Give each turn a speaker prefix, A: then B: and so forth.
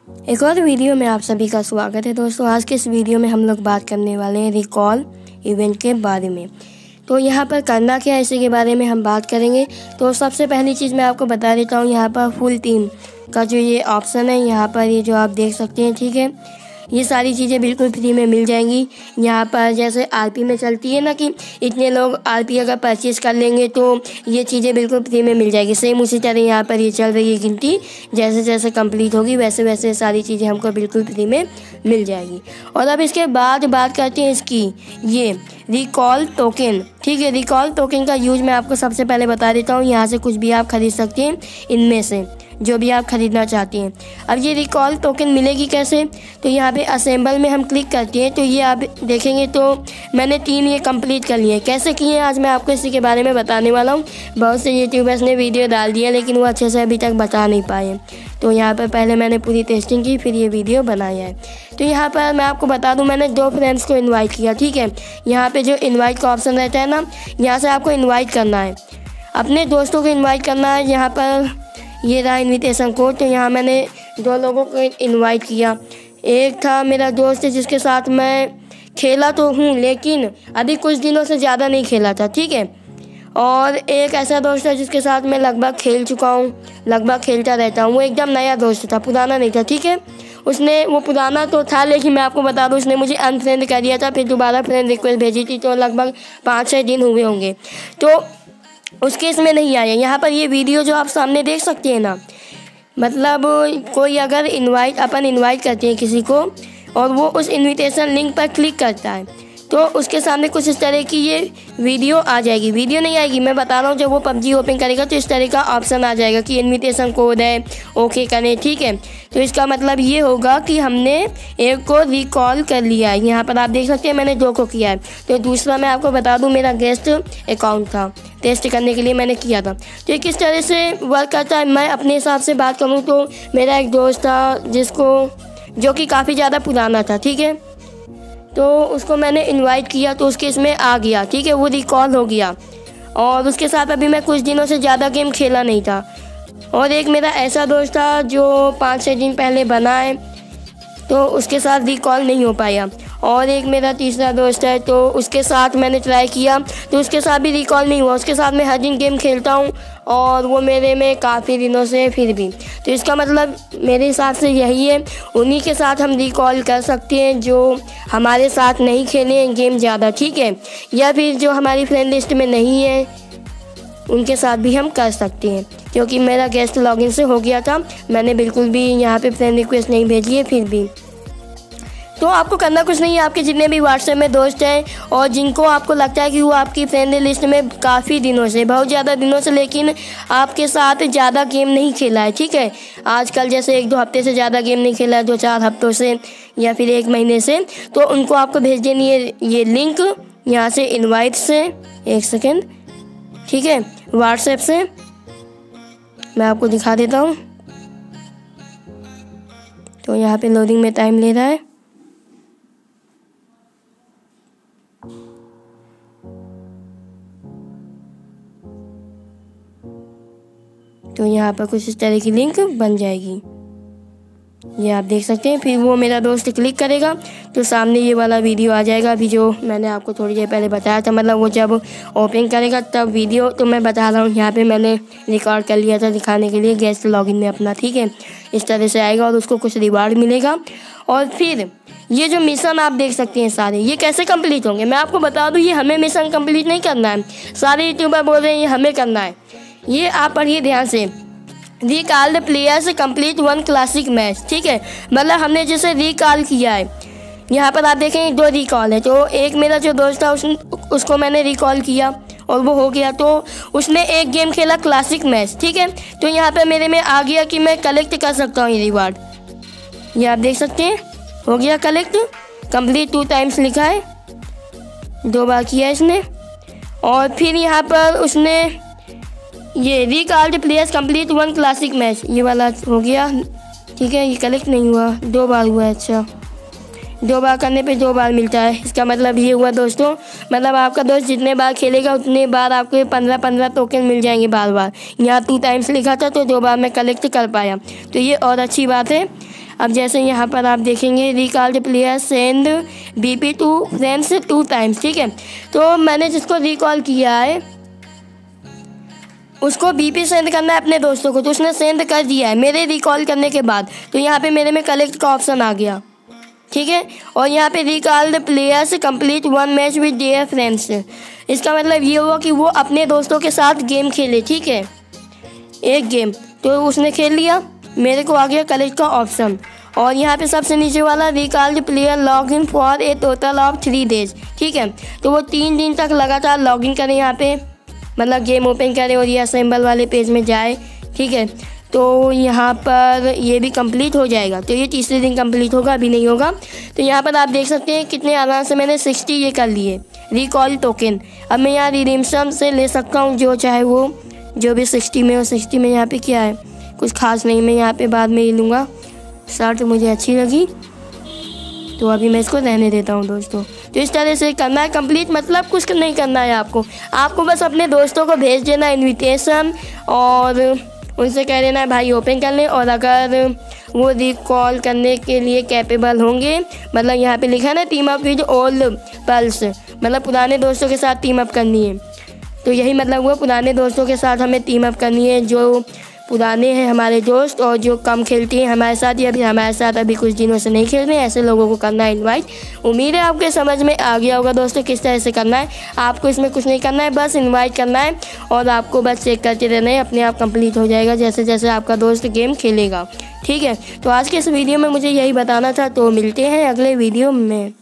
A: एक और वीडियो में आप सभी का स्वागत है दोस्तों। आज के इस वीडियो में हम लोग बात करने वाले हैं रिकॉल इवेंट के बारे में। तो यहाँ पर करना क्या है इसी के बारे में हम बात करेंगे। तो सबसे पहली चीज़ मैं आपको बता देता हूँ, यहाँ पर फुल टीम का जो ये ऑप्शन है, यहाँ पर ये जो आप देख सकते हैं, ठीक है, ये सारी चीज़ें बिल्कुल फ्री में मिल जाएंगी। यहाँ पर जैसे आरपी में चलती है ना कि इतने लोग आरपी अगर परचेज़ कर लेंगे तो ये चीज़ें बिल्कुल फ्री में मिल जाएगी, सेम उसी तरह यहाँ पर ये चल रही है गिनती। जैसे जैसे कंप्लीट होगी वैसे वैसे सारी चीज़ें हमको बिल्कुल फ्री में मिल जाएगी। और अब इसके बाद बात करते हैं इसकी ये रिकॉल टोकन। ठीक है, रिकॉल टोकन का यूज मैं आपको सबसे पहले बता देता हूँ। यहाँ से कुछ भी आप खरीद सकते हैं, इनमें से जो भी आप ख़रीदना चाहते हैं। अब ये रिकॉल टोकन मिलेगी कैसे, तो यहाँ पे असेंबल में हम क्लिक करते हैं तो ये आप देखेंगे तो मैंने 3 ये कंप्लीट कर लिए। कैसे किए हैं आज मैं आपको इसी के बारे में बताने वाला हूँ। बहुत से यूट्यूबर्स ने वीडियो डाल दिया लेकिन वो अच्छे से अभी तक बता नहीं पाए। तो यहाँ पर पहले मैंने पूरी टेस्टिंग की, फिर ये वीडियो बनाया है। तो यहाँ पर मैं आपको बता दूँ, मैंने 2 फ्रेंड्स को इन्वाइट किया। ठीक है, यहाँ पर जो इन्वाइट का ऑप्शन रहता है ना, यहाँ से आपको इन्वाइट करना है, अपने दोस्तों को इन्वाइट करना है। यहाँ पर ये रहा इनविटेशन कोड। तो यहाँ मैंने 2 लोगों को इनवाइट किया। एक था मेरा दोस्त जिसके साथ मैं खेला तो हूँ लेकिन अभी कुछ दिनों से ज़्यादा नहीं खेला था। ठीक है, और एक ऐसा दोस्त है जिसके साथ मैं लगभग खेल चुका हूँ, लगभग खेलता रहता हूँ। वो एकदम नया दोस्त था, पुराना नहीं था। ठीक है, वो पुराना तो था लेकिन मैं आपको बता दूँ उसने मुझे अनफ्रेंड कर दिया था, फिर दोबारा फ्रेंड रिक्वेस्ट भेजी थी तो लगभग 5-6 दिन हुए होंगे। तो उस केस में नहीं आया। यहाँ पर ये वीडियो जो आप सामने देख सकते हैं ना, मतलब कोई अगर अपन इनवाइट करते हैं किसी को और वो उस इनविटेशन लिंक पर क्लिक करता है तो उसके सामने कुछ इस तरह की ये वीडियो आ जाएगी। वीडियो नहीं आएगी, मैं बता रहा हूँ, जब वो PUBG ओपन करेगा तो इस तरह का ऑप्शन आ जाएगा कि इनविटेशन कोड है, ओके करें। ठीक है, तो इसका मतलब ये होगा कि हमने एक को रिकॉल कर लिया है। यहाँ पर आप देख सकते हैं मैंने 2 को किया है। तो दूसरा मैं आपको बता दूँ, मेरा गेस्ट अकाउंट था, टेस्ट करने के लिए मैंने किया था। तो ये किस तरह से वर्क करता है मैं अपने हिसाब से बात करूँ तो मेरा एक दोस्त था जो कि काफ़ी ज़्यादा पुराना था। ठीक है, तो उसको मैंने इनवाइट किया तो उसके इसमें आ गया। ठीक है, वो रिकॉल हो गया और उसके साथ अभी मैं कुछ दिनों से ज़्यादा गेम खेला नहीं था। और एक मेरा ऐसा दोस्त था जो 5-6 दिन पहले बना है तो उसके साथ रिकॉल नहीं हो पाया। और एक मेरा तीसरा दोस्त है तो उसके साथ मैंने ट्राई किया तो उसके साथ भी रिकॉल नहीं हुआ। उसके साथ मैं हर दिन गेम खेलता हूँ और वो मेरे में काफ़ी दिनों से फिर भी। तो इसका मतलब मेरे हिसाब से यही है, उन्हीं के साथ हम रिकॉल कर सकते हैं जो हमारे साथ नहीं खेले हैं गेम ज़्यादा। ठीक है, या फिर जो हमारी फ्रेंड लिस्ट में नहीं है उनके साथ भी हम कर सकते हैं। क्योंकि मेरा गेस्ट लॉगिन से हो गया था, मैंने बिल्कुल भी यहाँ पे फ्रेंड रिक्वेस्ट नहीं भेजी है फिर भी। तो आपको करना कुछ नहीं है, आपके जितने भी व्हाट्सएप में दोस्त हैं और जिनको आपको लगता है कि वो आपकी फ्रेंड लिस्ट में काफ़ी दिनों से, बहुत ज़्यादा दिनों से लेकिन आपके साथ ज़्यादा गेम नहीं खेला है। ठीक है, आजकल जैसे 1-2 हफ्ते से ज़्यादा गेम नहीं खेला है, 2-4 हफ्तों से या फिर 1 महीने से, तो उनको आपको भेज देनी है ये लिंक यहाँ से इन्वाइट से। 1 सेकेंड, ठीक है, व्हाट्सएप से मैं आपको दिखा देता हूँ। तो यहाँ पे लोडिंग में टाइम ले रहा है। तो यहाँ पर कुछ इस तरह की लिंक बन जाएगी, ये आप देख सकते हैं। फिर वो मेरा दोस्त क्लिक करेगा तो सामने ये वाला वीडियो आ जाएगा, अभी जो मैंने आपको थोड़ी देर पहले बताया था। मतलब वो जब ओपन करेगा तब वीडियो, तो मैं बता रहा हूँ यहाँ पे मैंने रिकॉर्ड कर लिया था दिखाने के लिए गेस्ट लॉगिन में अपना। ठीक है, इस तरह से आएगा और उसको कुछ रिवार्ड मिलेगा। और फिर ये जो मिशन आप देख सकते हैं सारे, ये कैसे कंप्लीट होंगे मैं आपको बता दूँ। ये हमें मिशन कंप्लीट नहीं करना है, सारे यूट्यूबर बोल रहे हैं ये हमें करना है। ये आप पढ़िए ध्यान से, recall the players complete 1 classic match. ठीक है, मतलब हमने जैसे रिकॉल किया है, यहाँ पर आप देखेंगे 2 रिकॉल है। तो एक मेरा जो दोस्त था उसको मैंने रिकॉल किया और वो हो गया, तो उसने एक गेम खेला क्लासिक मैच। ठीक है, तो यहाँ पर मेरे में आ गया कि मैं कलेक्ट कर सकता हूँ ये रिवार्ड, ये आप देख सकते हैं, हो गया कलेक्ट। कंप्लीट 2 टाइम्स लिखा है, 2 बार किया इसने। और फिर यहाँ पर उसने ये recall the players complete 1 classic match, ये वाला हो गया। ठीक है, ये कलेक्ट नहीं हुआ, 2 बार हुआ है। अच्छा, 2 बार करने पे 2 बार मिलता है। इसका मतलब ये हुआ दोस्तों, मतलब आपका दोस्त जितने बार खेलेगा उतने बार आपको 15-15 टोकन मिल जाएंगे बार बार। यहाँ 2 टाइम्स लिखा था तो 2 बार मैं कलेक्ट कर पाया, तो ये और अच्छी बात है। अब जैसे यहाँ पर आप देखेंगे recall the player send BP to friends 2 times, ठीक है। तो मैंने जिसको रिकॉल किया है उसको BP सेंड करना है अपने दोस्तों को, तो उसने सेंड कर दिया है मेरे रिकॉल करने के बाद। तो यहाँ पे मेरे में कलेक्ट का ऑप्शन आ गया, ठीक है। और यहाँ पे recall the players complete 1 match with their friends, इसका मतलब ये हुआ कि वो अपने दोस्तों के साथ गेम खेले, ठीक है, एक गेम। तो उसने खेल लिया, मेरे को आ गया कलेक्ट का ऑप्शन। और यहाँ पे सबसे नीचे वाला recall the player log in for a total of 3 days, ठीक है। तो वो 3 दिन तक लगातार लॉग इन करें, यहाँ पे मतलब गेम ओपन करें और ये असेंबल वाले पेज में जाए, ठीक है। तो यहाँ पर ये भी कंप्लीट हो जाएगा। तो ये तीसरे दिन कंप्लीट होगा, अभी नहीं होगा। तो यहाँ पर आप देख सकते हैं कितने आराम से मैंने 60 ये कर लिए रिकॉल टोकन। अब मैं यहाँ रिडीम्शन से ले सकता हूँ जो चाहे वो, जो भी 60 में हो। 60 में यहाँ पे क्या है, कुछ खास नहीं, मैं यहाँ पे बाद में ही लूँगा। शर्ट मुझे अच्छी लगी तो अभी मैं इसको रहने देता हूँ दोस्तों। तो इस तरह से करना है कंप्लीट, मतलब कुछ नहीं करना है आपको बस अपने दोस्तों को भेज देना इनविटेशन और उनसे कह देना है भाई ओपन कर लें। और अगर वो रिकॉल करने के लिए कैपेबल होंगे, मतलब यहाँ पे लिखा है ना team up with old pals, मतलब पुराने दोस्तों के साथ टीम अप करनी है। तो यही मतलब हुआ, पुराने दोस्तों के साथ हमें टीम अप करनी है, जो पुराने हैं हमारे दोस्त और जो कम खेलते हैं हमारे साथ या फिर हमारे साथ अभी कुछ दिनों से नहीं खेल रहे हैं, ऐसे लोगों को करना है इनवाइट। उम्मीद है आपके समझ में आ गया होगा दोस्तों किस तरह से करना है। आपको इसमें कुछ नहीं करना है, बस इनवाइट करना है और आपको बस चेक करते रहना है, अपने आप कंप्लीट हो जाएगा जैसे जैसे आपका दोस्त गेम खेलेगा, ठीक है। तो आज के इस वीडियो में मुझे यही बताना था, तो मिलते हैं अगले वीडियो में।